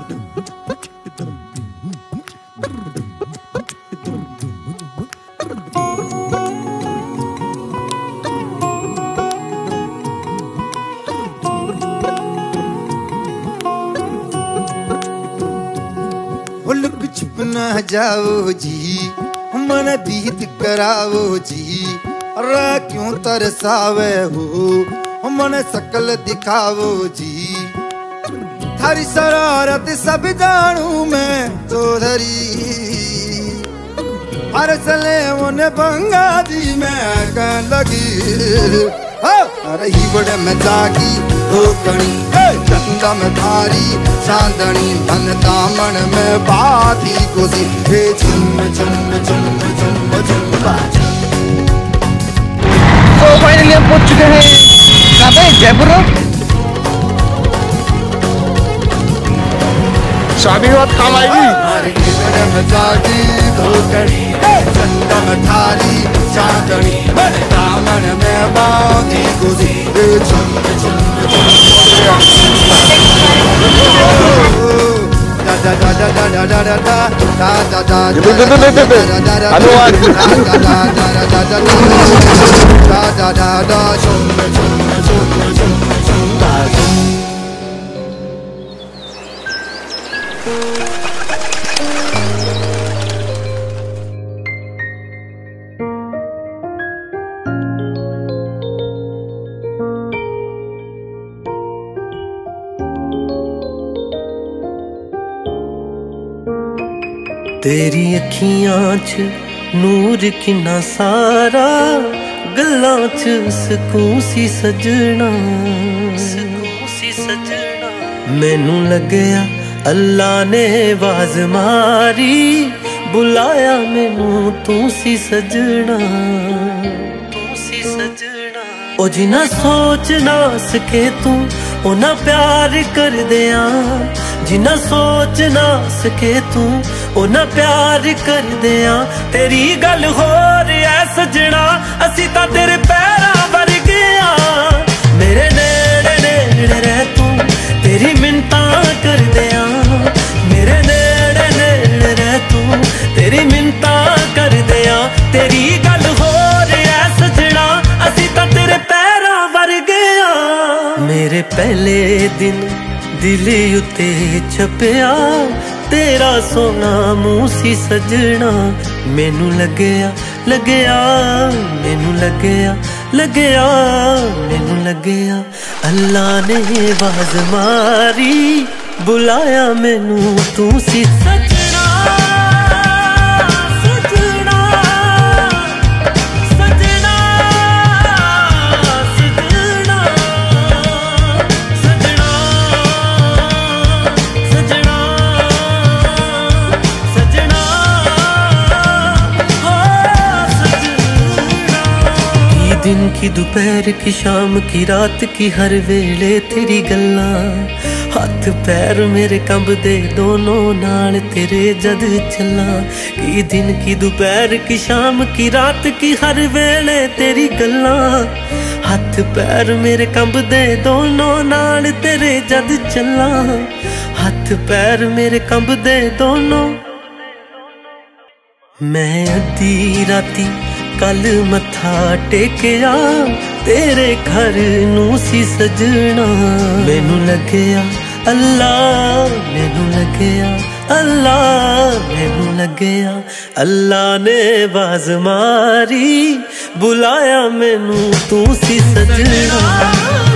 Look छुप ना जाओ जी, मन बीत कराओ जी। रा क्यों तरसावे हो मन शकल दिखाओ जी। थारी शरारत सब जानू मैं तो धरी, हर सले उन बंगा दी मैं कह लगी। रही बड़े में जागी धोकनी चंदा में थारी चांदनी, मन दामन में बाती कोसी हे झुम झुम झुम झुम झुम बाजा। तो फाइनली हम पहुंच चुके हैं कहाँ पे? जयपुर। शादी के बाद काम आएगी। में जागी धोकनी चंदा में थारी चांदनी, मन दामन में बाती कोसी हे झुम झुम तेरी अखियां च नूर किन्ना सारा, गल्लां च सकून सी सजना, सकून सी सजना। मैनू लगया अल्लाह ने आवाज मारी, बुलाया मैनू तू सी सजना, तू सी सजना। ओ जिन्ना सोच ना सके तू ओना प्यार कर दिया, जिन्ना सोच ना सके तू ओना प्यार कर दिया। तेरी गल हो रहा सजना, असी तां तेरे पैरां वर्गे आ। मेरे नेड़े नेड़े रह तू, तेरी मिन्नतां कर दिया। मेरे नेड़े नेड़े रह तू, तेरी मिन्नतां कर दिया। तेरी गल हो रहा सजना, असी तां तेरे पैरां वर्गे आ। मेरे पहले दिन दिल उत्ते छपया, तेरा सोना मुँह सी सजना। मैनू लगया लगया मैनू लगया लगया मैनू लगया अल्लाह ने आवाज मारी, बुलाया मैनू तू सी सजना। दिन की दोपहर की शाम की रात की हर वेले तेरी गल्ला, हाथ पैर मेरे कंबदे दोनों नाल तेरे जद चला। की दिन की दोपहर की शाम की रात की हर वेले तेरी गल्ला, हाथ पैर मेरे कंबदे दोनों नाल तेरे जद चला। हाथ पैर मेरे कंबदे दोनों। मैं अद्धी राती कल मथा टेकया, तेरे घर नू सी सजना। मैनू लगया अल्लाह, मैनू लगया अल्लाह, मैनू लगया अल्लाह ने आवाज मारी, बुलाया मैनू तू सी सजना।